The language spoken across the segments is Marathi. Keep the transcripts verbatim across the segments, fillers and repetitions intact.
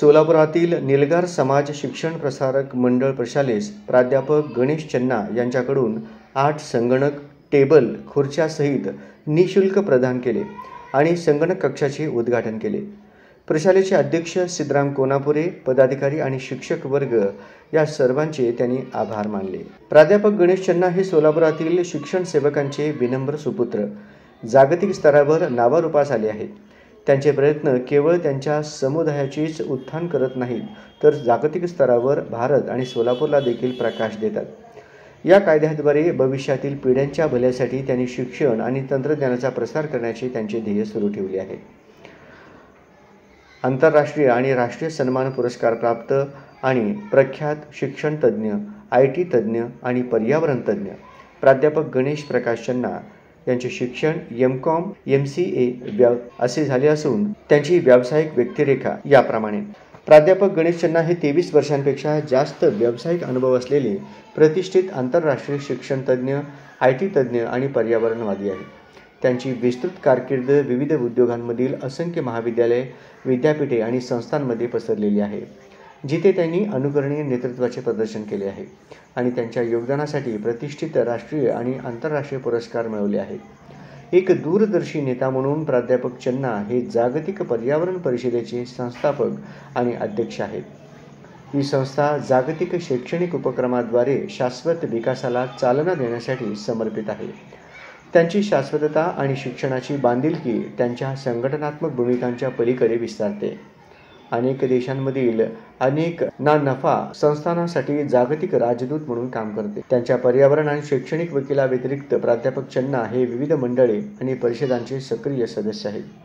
सोलापुरातील निलगार समाज शिक्षण प्रसारक मंडळ प्रशालेस प्राध्यापक गणेश चन्ना यांच्याकडून आठ संगणक, टेबल, खुर्च्यासहित निशुल्क प्रदान केले आणि संगणक कक्षाचे उद्घाटन केले। प्रशालेचे अध्यक्ष सिद्धराम कोनापुरे, पदाधिकारी आणि शिक्षक वर्ग या सर्वांचे त्यांनी आभार मानले। प्राध्यापक गणेश चन्ना हे सोलापुरातील शिक्षण सेवकांचे विनम्र सुपुत्र जागतिक स्तरावर नावारूपास आले आहेत। त्यांचे प्रयत्न केवळ त्यांच्या समुदायाचेच उत्थान करत नाहीत, तर जागतिक स्तरावर भारत आणि सोलापूरला देखील प्रकाश देतात। या कायद्याद्वारे भविष्यातील पिढ्यांच्या भल्यासाठी त्यांनी शिक्षण आणि तंत्रज्ञानाचा प्रसार करण्याचे त्यांचे ध्येय सुरू ठेवले आहे। आंतरराष्ट्रीय आणि राष्ट्रीय सन्मान पुरस्कार प्राप्त आणि प्रख्यात शिक्षण तज्ज्ञ, आय टी तज्ज्ञ आणि पर्यावरण तज्ज्ञ प्राध्यापक गणेश प्रकाश चन्ना यांचे शिक्षण M Com M C A व्याव असे झाले असून त्यांची व्यावसायिक व्यक्तिरेखा याप्रमाणे। प्राध्यापक गणेश चन्ना हे तेवीस वर्षांपेक्षा जास्त व्यावसायिक अनुभव असलेले प्रतिष्ठित आंतरराष्ट्रीय शिक्षण तज्ज्ञ, आय टी तज्ज्ञ आणि पर्यावरणवादी आहेत। त्यांची विस्तृत कारकीर्द विविध उद्योगांमधील असंख्य महाविद्यालये, विद्यापीठे आणि संस्थांमध्ये पसरलेली आहे, जिथे त्यांनी अनुकरणीय नेतृत्वाचे प्रदर्शन केले आहे आणि त्यांच्या योगदानासाठी प्रतिष्ठित राष्ट्रीय आणि आंतरराष्ट्रीय पुरस्कार मिळवले आहेत। एक दूरदर्शी नेता म्हणून प्राध्यापक चन्ना हे जागतिक पर्यावरण परिषदेचे संस्थापक आणि अध्यक्ष आहेत। ही संस्था जागतिक शैक्षणिक उपक्रमाद्वारे शाश्वत विकासाला चालना देण्यासाठी समर्पित आहे। त्यांची शाश्वतता आणि शिक्षणाची बांधिलकी त्यांच्या संघटनात्मक भूमिकांच्या पलीकडे विस्तारते। अनेक देशांमधील अनेक ना नफा संस्थांसाठी जागतिक राजदूत म्हणून काम करते। त्यांच्या पर्यावरण आणि शैक्षणिक वकिलाव्यतिरिक्त प्राध्यापक चन्ना हे विविध मंडळे आणि परिषदांचे सक्रिय सदस्य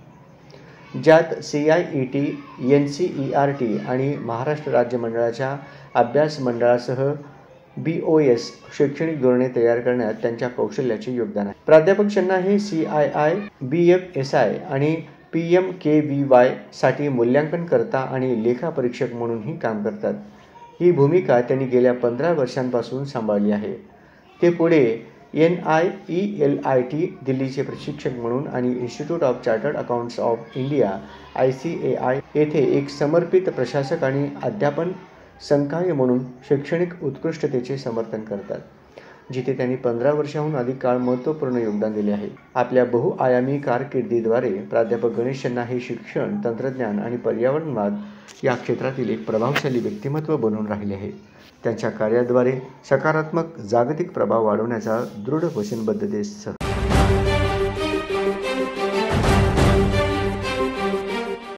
आहेत, ज्यात C I E T, N C E R T आणि महाराष्ट्र राज्य मंडळाच्या अभ्यास मंडळासह बी ओ एस शैक्षणिक धोरणे तयार करण्यात त्यांच्या कौशल्याचे योगदान आहे। प्राध्यापक चन्ना हे C I I, B F S I आणि P M K V Y साठी मूल्यांकनकर्ता आणि लेखा परीक्षक म्हणूनही काम करतात। ही भूमिका त्यांनी गेल्या पंधरा वर्षांपासून सांभाळली आहे। ते पुढे N I E L I T दिल्लीचे प्रशिक्षक म्हणून आणि institute of chartered accountants of India I C A I येथे एक समर्पित प्रशासक आणि अध्यापन संकाय म्हणून शैक्षणिक उत्कृष्टतेचे समर्थन करतात, जिथे त्यांनी पंधरा वर्षांहून अधिक काळ महत्त्वपूर्ण योगदान दिले आहे। आपल्या बहुआयामी कारकिर्दीद्वारे प्राध्यापक गणेश चन्ना हे शिक्षण, तंत्रज्ञान आणि पर्यावरणवाद या क्षेत्रातील एक प्रभावशाली व्यक्तिमत्व बनून राहिले आहे। त्यांच्या कार्याद्वारे सकारात्मक जागतिक प्रभाव वाढवण्याचा दृढ वचनबद्धतेसह